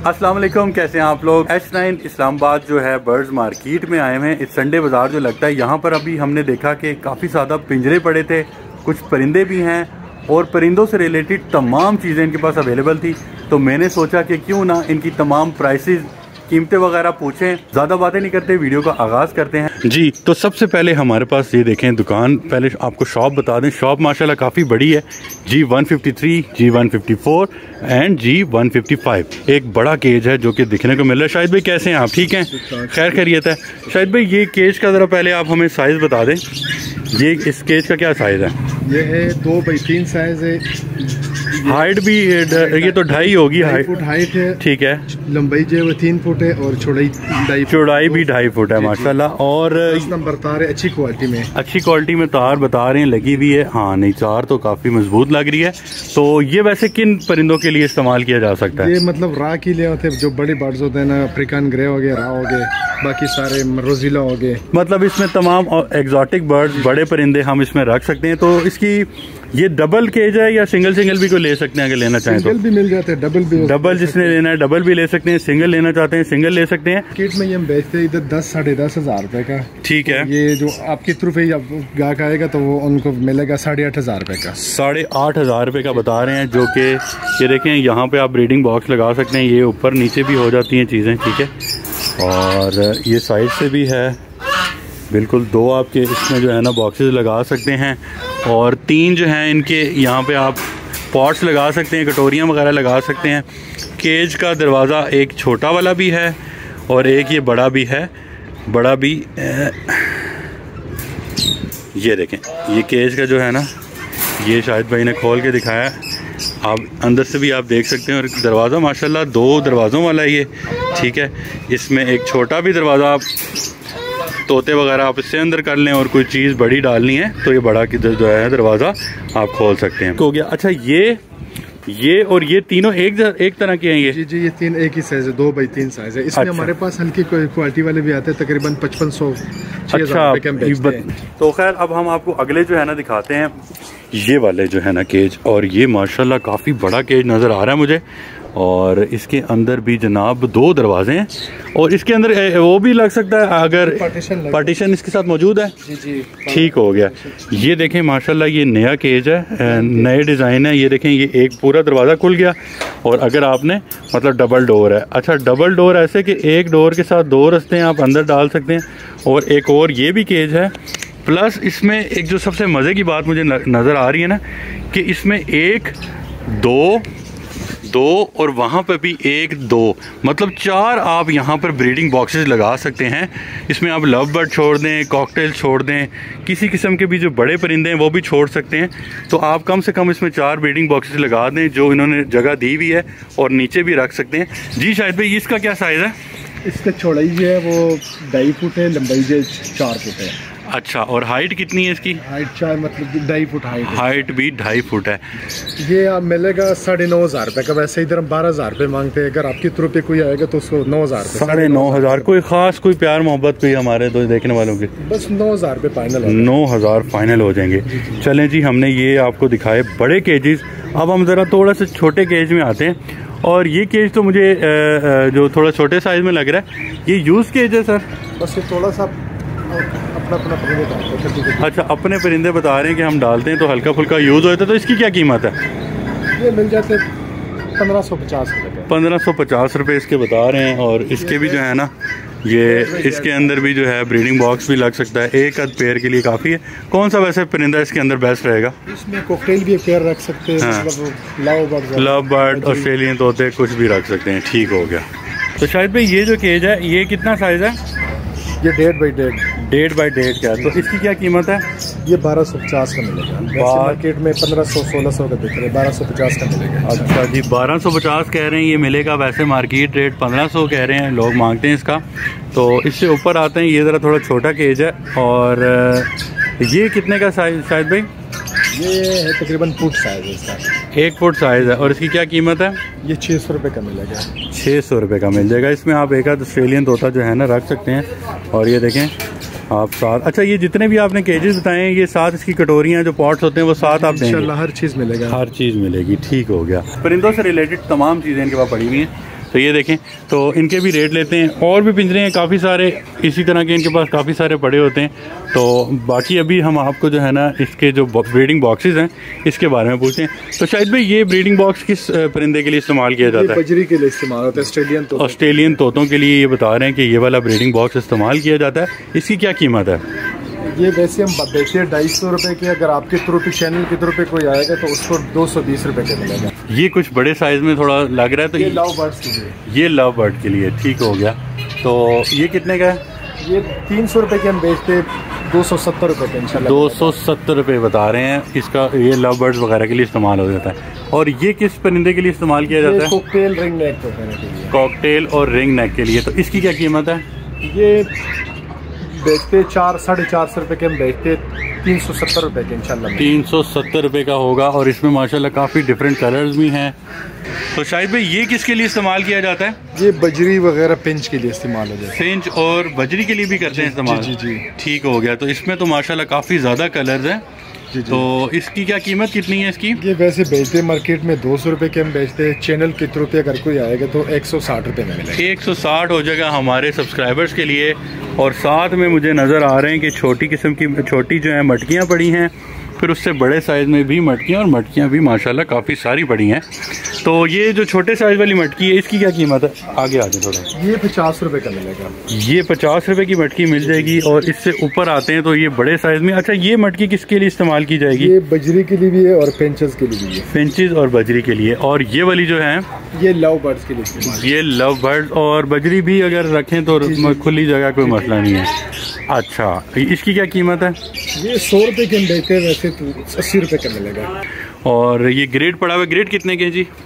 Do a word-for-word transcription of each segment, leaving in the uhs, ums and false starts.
अस्सलाम वालेकुम, कैसे हैं आप लोग। एच नाइन इस्लामाबाद जो है बर्ड्स मार्केट में आए हैं। इस संडे बाज़ार जो लगता है यहाँ पर अभी हमने देखा कि काफ़ी ज़्यादा पिंजरे पड़े थे, कुछ परिंदे भी हैं और परिंदों से रिलेटेड तमाम चीज़ें इनके पास अवेलेबल थी। तो मैंने सोचा कि क्यों ना इनकी तमाम प्राइसेस, कीमतें वगैरह पूछें। ज़्यादा बातें नहीं करते, वीडियो का आगाज़ करते हैं जी। तो सबसे पहले हमारे पास ये देखें दुकान, पहले आपको शॉप बता दें। शॉप माशाल्लाह काफ़ी बड़ी है। G one fifty three, G one fifty four and G one fifty five एक बड़ा केज है जो कि दिखने को मिल रहा है। शाहिद भाई कैसे हैं आप, ठीक हैं? खैर खैरियत है। शाहिद भाई ये केज का ज़रा पहले आप हमें साइज़ बता दें। ये इस केज का क्या साइज़ है? ये है दो बाई तीन साइज है। हाइट भी ये तो ढाई होगी, हाइट फुट हाइट है, ठीक है। लंबाई जो है वो तीन फुट है और चौड़ाई ढाई चौड़ाई भी ढाई फुट है माशाल्लाह। और दस नंबर तार है, अच्छी क्वालिटी में अच्छी क्वालिटी में तार बता रहे हैं, लगी हुई है। हाँ नहीं, तार तो काफ़ी मजबूत लग रही है। तो ये वैसे किन परिंदों के लिए इस्तेमाल किया जा सकता है? ये मतलब रा के लिए होते हैं, जो बड़े बर्ड्स होते हैं ना, अफ्रीकन ग्रे हो गए, रा हो गए, बाकी सारे रोजिला हो गए। मतलब इसमें तमाम एग्जॉटिक बर्ड्स, बड़े परिंदे हम इसमें रख सकते हैं। तो इसकी ये डबल केज है या सिंगल सिंगल भी कोई ले सकते हैं अगर लेना चाहें तो? सिंगल भी मिल जाते हैं, डबल भी। डबल जिसने लेना है डबल भी ले सकते हैं, सिंगल लेना चाहते हैं सिंगल ले सकते हैं। किट में ये हम बेचते हैं इधर दस साढ़े दस हजार रुपए का, ठीक है। ये जो आपकी तरफ है गाहक आएगा तो वो उनको मिलेगा साढ़े आठ हजार रुपए का। साढ़े आठ हजार रुपए का बता रहे हैं, जो कि ये देखें यहाँ पे आप ब्रीडिंग बॉक्स लगा सकते हैं। ये ऊपर नीचे भी हो जाती हैं चीज़ें, ठीक है। और ये साइड से भी है, बिल्कुल दो आपके इसमें जो है ना बॉक्सेस लगा सकते हैं। और तीन जो हैं इनके यहाँ पे आप पॉट्स लगा सकते हैं, कटोरियाँ वगैरह लगा सकते हैं। केज का दरवाज़ा एक छोटा वाला भी है और एक ये बड़ा भी है। बड़ा भी ये देखें, ये केज का जो है ना, ये शाहिद भाई ने खोल के दिखाया। आप अंदर से भी आप देख सकते हैं। और दरवाज़ा माशाल्लाह दो दरवाज़ों वाला है ये, ठीक है। इसमें एक छोटा भी दरवाज़ा, आप तोते वगैरह आप इससे अंदर कर लें और कोई चीज़ बड़ी डालनी है तो ये बड़ा की जो है दरवाज़ा आप खोल सकते हैं। हो गया। अच्छा ये ये और ये तीनों एक एक तरह के हैं ये? जी जी, ये तीन एक ही साइज है, दो बाई तीन साइज है। इसमें अच्छा। हमारे पास हल्की क्वालिटी वाले भी आते हैं, तकरीबन पचपन सौ। अच्छा, तो खैर अब हम आपको अगले जो है ना दिखाते हैं, ये वाले जो है ना केज। और ये माशाल्लाह काफ़ी बड़ा केज नज़र आ रहा है मुझे। और इसके अंदर भी जनाब दो दरवाजे हैं और इसके अंदर वो भी लग सकता है अगर पार्टीशन पार्टीशन इसके साथ मौजूद है। जी जी, ठीक हो गया। ये देखें माशाल्लाह ये नया केज है, नए डिज़ाइन है। ये देखें ये एक पूरा दरवाज़ा खुल गया और अगर आपने मतलब डबल डोर है। अच्छा, डबल डोर ऐसे कि एक डोर के साथ दो रास्ते हैं आप अंदर डाल सकते हैं। और एक और ये भी केज है। प्लस इसमें एक जो सबसे मज़े की बात मुझे नज़र आ रही है ना, कि इसमें एक दो दो और वहाँ पर भी एक दो, मतलब चार आप यहाँ पर ब्रीडिंग बॉक्सेस लगा सकते हैं। इसमें आप लव बर्ड छोड़ दें, कॉकटेल छोड़ दें, किसी किस्म के भी जो बड़े परिंदे हैं वो भी छोड़ सकते हैं। तो आप कम से कम इसमें चार ब्रीडिंग बॉक्सेस लगा दें जो इन्होंने जगह दी हुई है, और नीचे भी रख सकते हैं। जी शाहिद भाई, इसका क्या साइज़ है? इसका चौड़ाई जो है वो ढाई फुट है, लंबाई जो चार फुट है। अच्छा, और हाइट कितनी है इसकी? हाइट चार मतलब ढाई फुट हाइट है। हाइट भी ढाई फुट है। ये आप मिलेगा साढ़े नौ हज़ार रुपये का। वैसे इधर हम बारह हज़ार रुपये मांगते हैं, अगर आपकी तरफ पे कोई आएगा तो उसको नौ हज़ार साढ़े नौ हज़ार कोई ख़ास कोई प्यार मोहब्बत कोई हमारे तो देखने वालों की? बस नौ हज़ार रुपये फाइनल, नौ हज़ार फाइनल हो जाएंगे। चलें जी, हमने ये आपको दिखाए बड़े केजेस। अब हम ज़रा थोड़ा सा छोटे केज में आते हैं। और ये केज तो मुझे जो थोड़ा छोटे साइज़ में लग रहा है, ये यूज़ केज है सर? बस ये थोड़ा सा अपना अपना परिंदे डालते हैं। अच्छा, अपने परिंदे बता रहे हैं कि हम डालते हैं तो हल्का फुल्का यूज़ होता है। तो इसकी क्या कीमत है? ये मिल जाते पंद्रह सौ पचास रुपये पंद्रह सौ पचास रुपये इसके बता रहे हैं। और इसके भी जो है ना, ये इसके अंदर भी जो है ब्रीडिंग बॉक्स भी लग सकता है। एक आध पेयर के लिए काफ़ी है। कौन सा वैसे परिंदा इसके अंदर बेस्ट रहेगा? इसमें कॉकटेल भी पेयर रख सकते हैं। हाँ। मतलब love bird, love bird, Australian तोते कुछ भी रख सकते हैं। ठीक हो गया। तो शायद भाई ये जो केज है ये कितना साइज़ है? ये डेढ़ बाई डेढ़ डेढ़ बाई डेढ़ का है। तो इसकी क्या कीमत है? ये बारह सौ पचास का मिलेगा। मार्केट में पंद्रह सौ सोलह सौ का बिक रहे, बारह सौ पचास का मिलेगा। अच्छा जी, बारह सौ पचास कह रहे हैं ये मिलेगा। वैसे मार्केट रेट पंद्रह सौ कह रहे हैं, लोग मांगते हैं इसका। तो इससे ऊपर आते हैं, ये ज़रा थोड़ा छोटा केज है। और ये कितने का साइज शायद भाई? ये है तकरीबन फुट साइज है इसका, एक फुट साइज़ है। और इसकी क्या कीमत है? ये छः सौ रुपये का मिलेगा। छः सौ रुपये का मिल जाएगा। इसमें आप एक आध ऑस्ट्रेलियन तोता जो है ना रख सकते हैं। और ये देखें आप साथ, अच्छा ये जितने भी आपने केजेस बताए हैं ये साथ इसकी कटोरियाँ जो पॉट्स होते हैं वो साथ आप देंगे? इंशाल्लाह हर चीज़ मिलेगा। हर चीज़ मिलेगी। ठीक हो गया। परिंदों से रिलेटेड तमाम चीज़ें इनके पास पड़ी हुई हैं। तो ये देखें, तो इनके भी रेट लेते हैं। और भी पिंजरे हैं काफ़ी सारे इसी तरह के, इनके पास काफ़ी सारे पड़े होते हैं। तो बाकी अभी हम आपको जो है ना इसके जो ब्रीडिंग बॉक्सेस हैं इसके बारे में पूछते हैं। तो शायद भाई ये ब्रीडिंग बॉक्स किस परिंदे के लिए इस्तेमाल किया जाता है? बजरी के लिए इस्तेमाल होता है, ऑस्ट्रेलियन तोता। ऑस्ट्रेलियन तोतों के लिए ये बता रहे हैं कि ये वाला ब्रीडिंग बॉक्स इस्तेमाल किया जाता है। इसकी क्या कीमत है? ये वैसे हम बेचते हैं ढाई सौ रुपये की। अगर आपके थ्रू पे चैनल के थ्रू पे कोई आएगा तो उसको दो सौ बीस रुपये का मिलेगा। ये कुछ बड़े साइज में थोड़ा लग रहा है, तो ये लव बर्ड्स के लिए, ये लव बर्ड के लिए ठीक हो गया। तो ये कितने का है? ये तीन सौ रुपये के हम बेचते दो सौ सत्तर रुपये का इंशाल्लाह। दो सौ सत्तर रुपये बता रहे हैं इसका। ये लव बर्ड्स वगैरह के लिए इस्तेमाल हो जाता है। और ये किस परिंदे के लिए इस्तेमाल किया जाता है? कॉकटेल रिंग नेक के लिए। कॉकटेल और रिंग नेक के लिए। तो इसकी क्या कीमत है? ये बेचते चार साढ़े चार सौ रुपये के हम बेचते तीन सौ सत्तर रुपये के इंशाल्लाह। तीन सौ सत्तर रुपये का होगा। और इसमें माशाल्लाह काफ़ी डिफरेंट कलर्स भी हैं। तो शायद भाई ये किसके लिए इस्तेमाल किया जाता है? ये बजरी वगैरह पिंच के लिए इस्तेमाल हो जाता है। पिंच और बजरी के लिए भी करते हैं इस्तेमाल। जी जी, जी ठीक हो गया। तो इसमें तो माशाल्लाह काफ़ी ज़्यादा कलर्स हैं। जी जी। तो इसकी क्या कीमत कितनी है इसकी? ये वैसे बेचते मार्केट में दो सौ रुपये के हम बेचते हैं। चैनल के थ्रू पे अगर कोई आएगा तो एक सौ साठ रुपये में मिलेगा। एक सौ साठ हो जाएगा हमारे सब्सक्राइबर्स के लिए। और साथ में मुझे नज़र आ रहे हैं कि छोटी किस्म की छोटी जो है मटकियाँ पड़ी हैं, फिर उससे बड़े साइज़ में भी मटकियाँ, और मटकियाँ भी माशाल्लाह काफ़ी सारी पड़ी हैं। तो ये जो छोटे साइज़ वाली मटकी है इसकी क्या कीमत है? आगे आगे थोड़ा। ये पचास रुपये का मिलेगा। ये पचास रुपये की मटकी मिल जाएगी। और इससे ऊपर आते हैं तो ये बड़े साइज़ में। अच्छा, ये मटकी किसके लिए इस्तेमाल की जाएगी? ये बजरी के लिए भी है और पेंचेस के लिए भी है। पेंचेस और बजरी के लिए। और ये वाली जो है ये लव बर्ड्स के लिए इस्तेमाल। ये लव बर्ड और बजरी भी अगर रखें तो खुली जगह कोई मसला नहीं है। अच्छा, इसकी क्या कीमत है? ये सौ रुपये के हम बेचते हैं, वैसे तो अस्सी रुपये का मिलेगा। और ये ग्रेड पड़ा हुआ है, ग्रेड कितने के जी?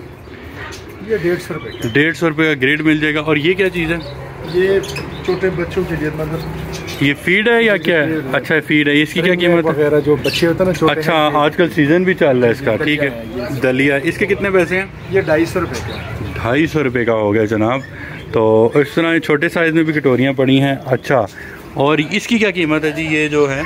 ये डेढ़ सौ रुपये डेढ़ सौ रुपये का ग्रेड मिल जाएगा। और ये क्या चीज़ है? ये छोटे बच्चों के लिए, मतलब ये फीड है या क्या है? अच्छा, फीड है। इसकी क्या कीमत है? वगैरह जो बच्चे होते हैं ना छोटे। अच्छा, आजकल सीज़न भी चल रहा है इसका। ठीक है, दलिया। इसके कितने पैसे हैं? ये ढाई सौ रुपये का। ढाई सौ रुपये का हो गया जनाब। तो इस तरह छोटे साइज़ में भी कटोरियाँ पड़ी हैं। अच्छा, और इसकी क्या कीमत है जी? ये जो है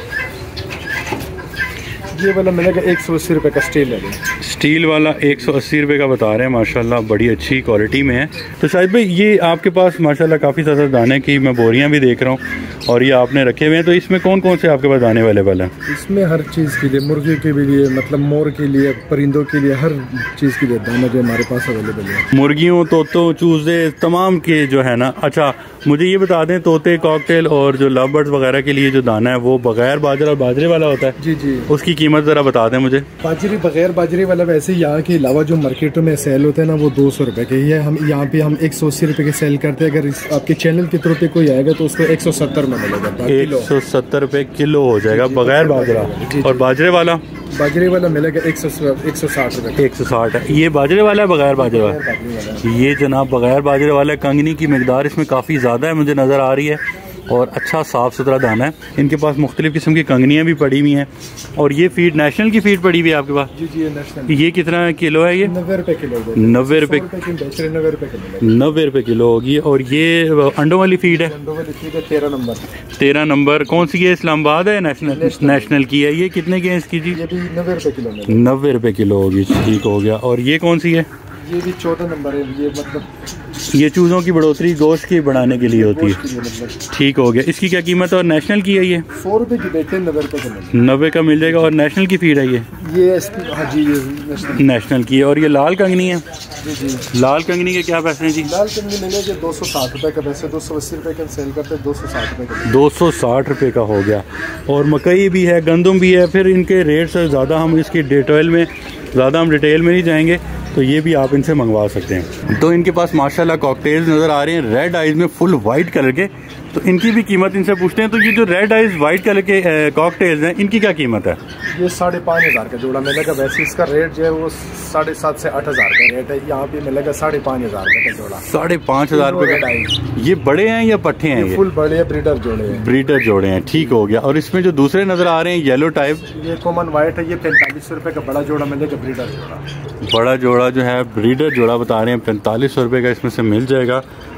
ये वाला मिलेगा एक सौ अस्सी रुपये का स्टील है। स्टील वाला एक सौ अस्सी रुपये का बता रहे हैं। माशाल्लाह बड़ी अच्छी क्वालिटी में है। तो शायद भाई ये आपके पास माशाल्लाह काफ़ी ज़्यादा दाने की मैं बोरियां भी देख रहा हूँ, और ये आपने रखे हुए हैं। तो इसमें कौन कौन से आपके पास दाने अवेलेबल हैं? इसमें हर चीज़ के लिए, मुर्गी के भी लिए, मतलब मोर के लिए, परिंदों के लिए, हर चीज़ के लिए दाना जो हमारे पास अवेलेबल है। मुर्गियों, तोतों, चूजे तमाम के जो है ना। अच्छा, मुझे ये बता दें, तोते, कॉकटेल और जो लव बर्ड्स वगैरह के लिए जो दाना है वो बगैर बाजरा और बाजरे वाला होता है? जी जी। उसकी कीमत ज़रा बता दें मुझे। बाजरी बगैर बाजरे वाला वैसे यहाँ के अलावा जो मार्केटों में सेल होते हैं ना वो दो सौ रुपये के ही है। हम यहाँ पे हम एक सौ अस्सी रुपये के सेल करते हैं। अगर इस आपके चैनल के थ्रू पे कोई आएगा तो उसको एक सौ सत्तर में मिलेगा। एक सौ सत्तर रुपये किलो हो जाएगा बगैर बाजरा। और बाजरे वाला? बाजरे वाला मिलेगा एक सौ एक सौ साठ रुपये। एक सौ साठ है। ये बाजरे वाला है बगैर बाजरे वाला? ये जनाब बगैर बाजरे वाला है। कंगनी की मिकदार इसमें काफ़ी ज़्यादा है मुझे नज़र आ रही है, और अच्छा साफ़ सुथरा दाना है। इनके पास मुख्तलिफ़ किस्म की कंगनियाँ भी पड़ी हुई हैं। और ये फीड नेशनल की फीड पड़ी हुई है आपके पास? जी जी, नेशनल। ये कितना किलो है? ये नब्बे रुपये किलो। नब्बे रुपये नब्बे रुपये किलो नब्बे रुपये किलो होगी। और ये अंडों वाली फीड है? अंडों वाली फीड है तेरह नंबर। तेरह नंबर। कौन सी है? इस्लामाबाद है? नेशनल? नेशनल की है। ये कितने की है इसकी जी? ये भी नब्बे रुपये किलो। नब्बे रुपये किलो होगी। ठीक हो गया। और ये कौन सी है? ये भी चौदह नंबर है। ये मतलब ये चूज़ों की बढ़ोतरी गोश्त की बढ़ाने के लिए होती है। ठीक हो गया। इसकी क्या कीमत है? और नेशनल की है ये? सौ रुपये की देते हैं, नब्बे रुपये का। नब्बे का मिल जाएगा। और नेशनल की फीड है ये? ये हाँ जी, ये नेशनल नेशनल की है। और ये लाल कंगनी है? जी जी। लाल कंगनी के क्या पैसे हैं जी? लाल कंगनी मिलेगी दो सौ साठ रुपये का। वैसे दो सौ अस्सी रुपये का सेल करते हैं, दो सौ साठ रुपये का। दो सौ साठ रुपये का हो गया। और मकई भी है, गंदम भी है। फिर इनके रेट से ज़्यादा हम इसकी डिटेल में ज़्यादा हम डिटेल में नहीं जाएंगे, तो ये भी आप इनसे मंगवा सकते हैं। तो इनके पास माशाल्लाह कॉकटेल्स नज़र आ रहे हैं रेड आइज में, फुल वाइट कलर के। तो इनकी भी कीमत इनसे पूछते हैं। तो ये जो रेड आइज वाइट कलर के कॉकटेल्स हैं, इनकी क्या कीमत है? ये साढ़े पाँच हज़ार का जोड़ा मिलेगा। वैसे इसका रेट जो है वो साढ़े सात से आठ हज़ार का रेट है। यहाँ पे मिलेगा साढ़े पाँच हज़ार का जोड़ा। साढ़े पाँच हज़ार रुपये का। ये बड़े हैं या पट्टे हैं? ये फुल बड़े हैं, ब्रीडर जोड़े हैं। ब्रीडर जोड़े हैं। ठीक हो गया। और इसमें जो दूसरे नज़र आ रहे हैं येलो टाइप, ये कॉमन वाइट है। ये पैंतालीस सौ रुपये का बड़ा जोड़ा मिलेगा, ब्रीडर जोड़ा। बड़ा जोड़ा जो है ब्रीडर जोड़ा बता रहे हैं पैंतालीस सौ रुपये का इसमें से मिल जाएगा।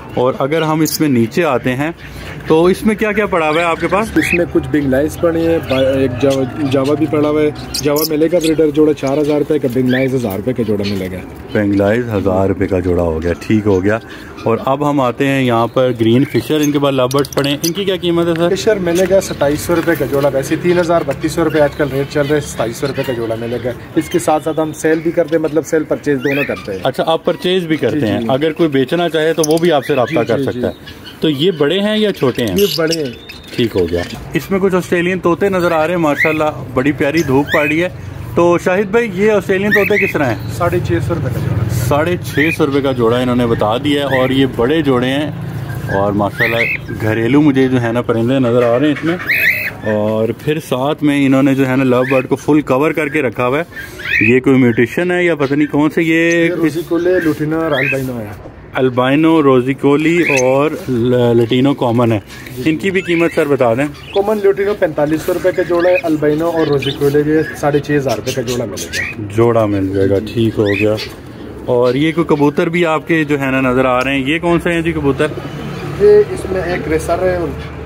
और अगर हम इसमें नीचे आते हैं तो इसमें क्या क्या पड़ा हुआ है आपके पास? इसमें कुछ बिग लाइस पड़े हैं, एक जावा, जावा भी पड़ा हुआ है। जावा मिलेगा ब्रीडर जोड़ा चार हज़ार रुपये का, बिग लाइस हज़ार रुपये का जोड़ा मिलेगा। बिग लाइस हज़ार रुपये का जोड़ा हो गया, ठीक हो गया। और अब हम आते हैं यहाँ पर ग्रीन फिशर, इनके बाद लवबर्ड्स पड़े हैं, इनकी क्या कीमत है सर? फिशर मिलेगा सताईस सौ रुपये का जोड़ा, वैसे तीन हज़ार बत्तीस सौ रुपये आजकल रेट चल रहे हैं, सताईस सौ रुपये का जोड़ा मिलेगा। इसके साथ साथ हम सेल भी करते हैं, मतलब सेल परचेज दोनों करते हैं। अच्छा, आप परचेज भी करते हैं, अगर कोई बेचना चाहे तो वो भी आपसे रब्ता कर सकता है। तो ये बड़े हैं या छोटे हैं? ये बड़े हैं। ठीक हो गया। इसमें कुछ ऑस्ट्रेलियन तोते नज़र आ रहे हैं, माशाल्लाह बड़ी प्यारी धूप पड़ी है। तो शाहिद भाई, ये ऑस्ट्रेलियन तोते किस तरह हैं? साढ़े छः सौ रुपये का जोड़ा। साढ़े छः सौ रुपये का जोड़ा इन्होंने बता दिया है, और ये बड़े जोड़े हैं और माशाल्लाह घरेलू मुझे जो है ना परिंदे नज़र आ रहे हैं इसमें। और फिर साथ में इन्होंने जो है ना लव बर्ड को फुल कवर करके रखा हुआ है। ये कोई म्यूटेशन है या पता नहीं कौन से? ये रोजिकोली, लुटिनो और अल्बाइनो है। अल्बाइनो, रोजिकोली और लटीनो कॉमन है। इनकी भी कीमत सर बता दें। कॉमन लुटिनो पैंतालीस सौ रुपये का जोड़ा है, अल्बाइनो और रोजिकोली के साढ़े छः हज़ार रुपये का जोड़ा मिलेगा। जोड़ा मिल जाएगा, ठीक हो गया। और ये कोई कबूतर भी आपके जो है ना नज़र आ रहे हैं, ये कौन से हैं जी कबूतर? ये इसमें एक रेसर है,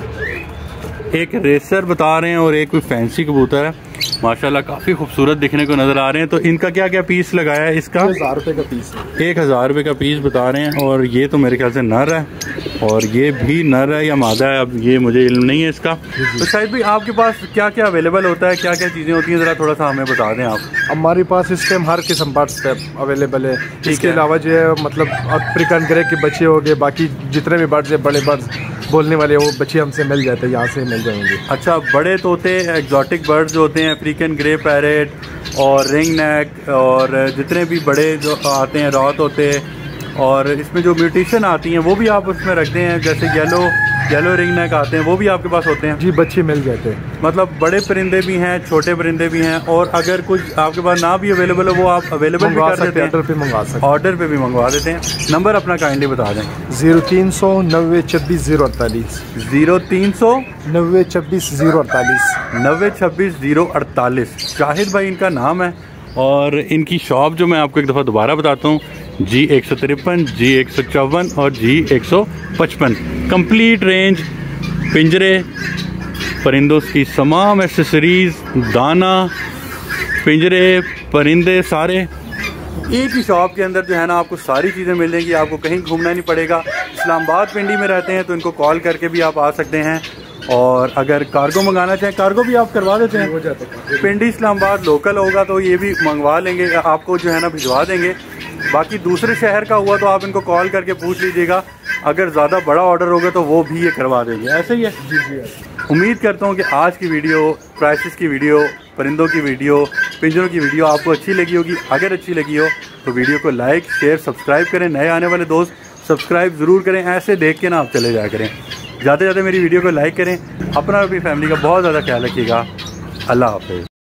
एक रेसर बता रहे हैं और एक कोई फैंसी कबूतर है, माशाल्लाह काफ़ी खूबसूरत दिखने को नज़र आ रहे हैं। तो इनका क्या क्या पीस लगाया है इसका? हज़ार रुपये का पीस है। एक हज़ार रुपये का पीस बता रहे हैं। और ये तो मेरे ख्याल से नर है, और ये भी नर है या मादा है, अब ये मुझे इल्म नहीं है इसका। तो शायद भाई आपके पास क्या क्या अवेलेबल होता है, क्या क्या चीज़ें होती हैं, ज़रा थोड़ा सा हमें बता दें आप। हमारे पास इस टाइम हर किस्म बर्ड्स अवेलेबल है। इसके अलावा जो है मतलब अफ्रीकन ग्रे के बच्चे हो गए, बाकी जितने भी बर्ड्स है बड़े बर्ड्स बोलने वाले वो बच्चे हमसे मिल जाते हैं, यहाँ से मिल जाएंगे। अच्छा, बड़े तोते एग्जॉटिक बर्ड्स जो होते हैं, अफ्रीकन ग्रे पैरेट और रिंग नेक और जितने भी बड़े जो आते हैं रॉ तोते, और इसमें जो म्यूटेशन आती हैं वो भी आप उसमें रखते हैं, जैसे येलो येलो रिंग नेक आते हैं, वो भी आपके पास होते हैं? जी, बच्चे मिल जाते हैं। मतलब बड़े परिंदे भी हैं, छोटे परिंदे भी हैं, और अगर कुछ आपके पास ना भी अवेलेबल हो वो आप अवेलेबल भी कर देते हैं, ऑर्डर पे मंगवा सकते हैं। ऑर्डर पे भी मंगवा देते हैं। नंबर अपना काइंडली बता दें। जीरो तीन सौ नब्बे छब्बीस जीरो अड़तालीस जीरो तीन सौ नब्बे छब्बीस जीरो अड़तालीस नब्बे छब्बीस जीरो अड़तालीस शाहिद भाई इनका नाम है। और इनकी शॉप जो मैं आपको एक दफ़ा दोबारा बताता हूँ, जी एक सौ तिरपन, जी एक सौ चौवन और जी एक सौ पचपन। कम्प्लीट रेंज पिंजरे, परिंदों की तमाम एसेसरीज़, दाना, पिंजरे, परिंदे सारे एक ही शॉप के अंदर जो है ना आपको सारी चीज़ें मिल जाएंगी, आपको कहीं घूमना नहीं पड़ेगा। इस्लामाबाद पिंडी में रहते हैं तो इनको कॉल करके भी आप आ सकते हैं, और अगर कार्गो मंगाना चाहें कार्गो भी आप करवा देते हैं। हो जाता है। पिंडी इस्लामाबाद लोकल होगा तो ये भी मंगवा लेंगे, आपको जो है ना भिजवा देंगे। बाकी दूसरे शहर का हुआ तो आप इनको कॉल करके पूछ लीजिएगा, अगर ज़्यादा बड़ा ऑर्डर होगा तो वो भी ये करवा देंगे। ऐसे ही है जी जी। उम्मीद करता हूँ कि आज की वीडियो, प्राइसेस की वीडियो, परिंदों की वीडियो, पिंजरों की वीडियो आपको अच्छी लगी होगी। अगर अच्छी लगी हो तो वीडियो को लाइक, शेयर, सब्सक्राइब करें। नए आने वाले दोस्त सब्सक्राइब ज़रूर करें, ऐसे देख के ना आप चले जाया करें। ज़्यादा से ज़्यादा मेरी वीडियो को लाइक करें। अपना और अपनी फैमिली का बहुत ज़्यादा ख्याल रखिएगा। अल्लाह हाफ़िज़।